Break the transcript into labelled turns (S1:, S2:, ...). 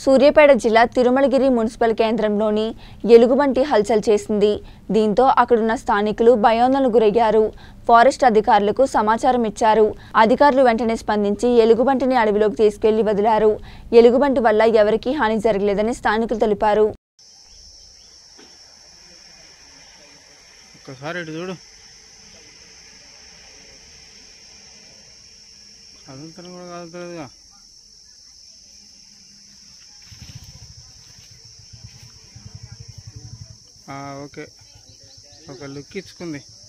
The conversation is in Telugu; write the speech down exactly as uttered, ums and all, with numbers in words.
S1: సూర్యాపేట జిల్లా తిరుమలగిరి మున్సిపల్ కేంద్రంలోని ఎలుగుబంటి హల్చల్ చేసింది. దీంతో అక్కడున్న స్థానికులు భయాందోళనకు గురయ్యారు. ఫారెస్ట్ అధికారులకు సమాచారం ఇచ్చారు. అధికారులు వెంటనే స్పందించి ఎలుగుబంటిని అడవిలోకి తీసుకెళ్లి వదిలారు. ఎలుగుబంటి వల్ల ఎవరికీ హాని జరగలేదని స్థానికులు తెలిపారు.
S2: ఓకే ఒక లుక్ ఇచ్చుకుంది.